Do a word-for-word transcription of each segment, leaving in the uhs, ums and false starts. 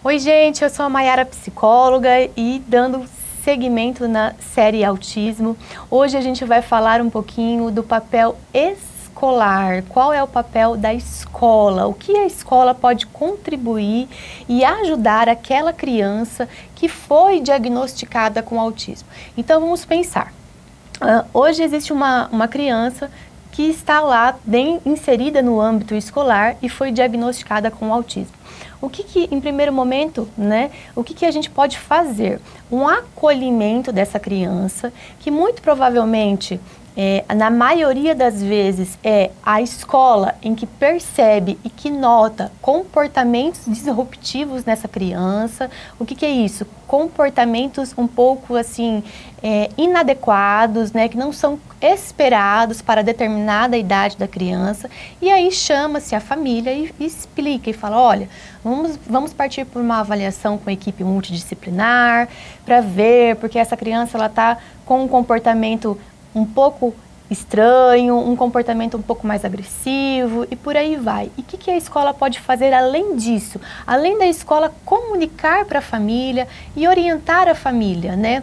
Oi gente, eu sou a Mayara, psicóloga e dando seguimento na série Autismo. Hoje a gente vai falar um pouquinho do papel escolar. Qual é o papel da escola? O que a escola pode contribuir e ajudar aquela criança que foi diagnosticada com autismo? Então vamos pensar. Uh, hoje existe uma, uma criança que está lá bem inserida no âmbito escolar e foi diagnosticada com autismo. O que que, em primeiro momento, né, o que que a gente pode fazer? Um acolhimento dessa criança, que muito provavelmente, é, na maioria das vezes, é a escola em que percebe e que nota comportamentos disruptivos nessa criança. O que que é isso? Comportamentos um pouco assim, é, inadequados, né, que não são esperados para determinada idade da criança, e aí chama-se a família e, e explica e fala, olha, vamos, vamos partir por uma avaliação com a equipe multidisciplinar para ver, porque essa criança ela está com um comportamento um pouco estranho, um comportamento um pouco mais agressivo e por aí vai. E o que que a escola pode fazer além disso? Além da escola comunicar para a família e orientar a família, né?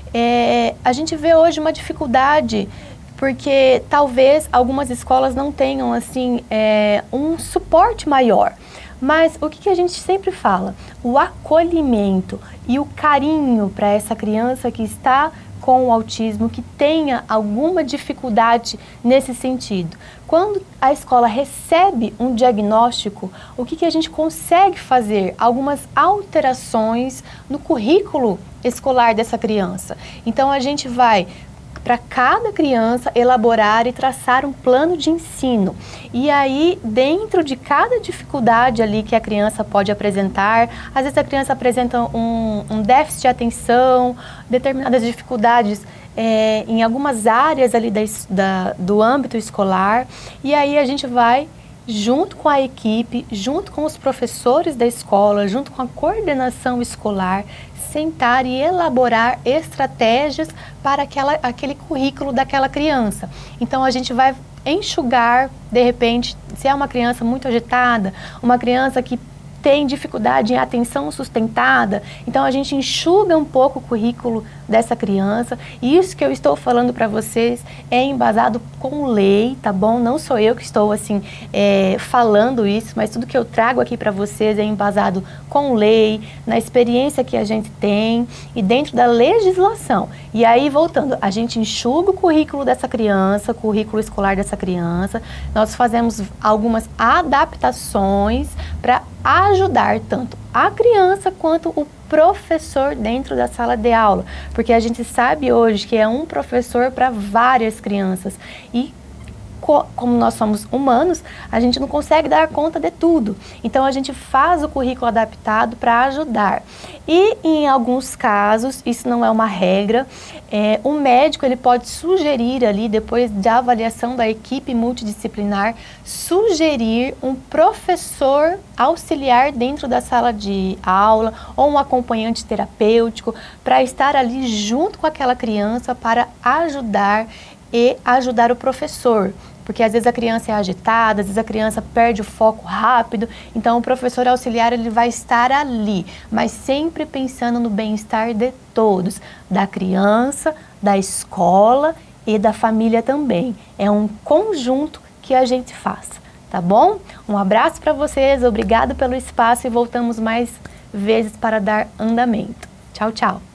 É, a gente vê hoje uma dificuldade porque talvez algumas escolas não tenham assim é, um suporte maior. Mas o que que a gente sempre fala? O acolhimento e o carinho para essa criança que está com o autismo, que tenha alguma dificuldade nesse sentido. Quando a escola recebe um diagnóstico, o que que a gente consegue fazer? Algumas alterações no currículo escolar dessa criança. Então a gente vai para cada criança elaborar e traçar um plano de ensino. E aí, dentro de cada dificuldade ali que a criança pode apresentar, às vezes a criança apresenta um, um déficit de atenção, determinadas dificuldades é, em algumas áreas ali da, da, do âmbito escolar, e aí a gente vai junto com a equipe, junto com os professores da escola, junto com a coordenação escolar, sentar e elaborar estratégias para aquela, aquele currículo daquela criança. Então a gente vai enxugar, de repente, se é uma criança muito agitada, uma criança que tem dificuldade em atenção sustentada, então a gente enxuga um pouco o currículo dessa criança, e isso que eu estou falando para vocês é embasado com lei, tá bom? Não sou eu que estou assim é, falando isso, mas tudo que eu trago aqui para vocês é embasado com lei, na experiência que a gente tem e dentro da legislação. E aí, voltando, a gente enxuga o currículo dessa criança, o currículo escolar dessa criança, nós fazemos algumas adaptações para ajudar tanto a criança quanto o professor dentro da sala de aula, porque a gente sabe hoje que é um professor para várias crianças e como nós somos humanos, a gente não consegue dar conta de tudo. Então a gente faz o currículo adaptado para ajudar. E em alguns casos, isso não é uma regra, é, o médico ele pode sugerir ali, depois da avaliação da equipe multidisciplinar, sugerir um professor auxiliar dentro da sala de aula ou um acompanhante terapêutico para estar ali junto com aquela criança para ajudar e ajudar o professor. Porque às vezes a criança é agitada, às vezes a criança perde o foco rápido, então o professor auxiliar ele vai estar ali, mas sempre pensando no bem-estar de todos, da criança, da escola e da família também. É um conjunto que a gente faz, tá bom? Um abraço para vocês, obrigado pelo espaço e voltamos mais vezes para dar andamento. Tchau, tchau!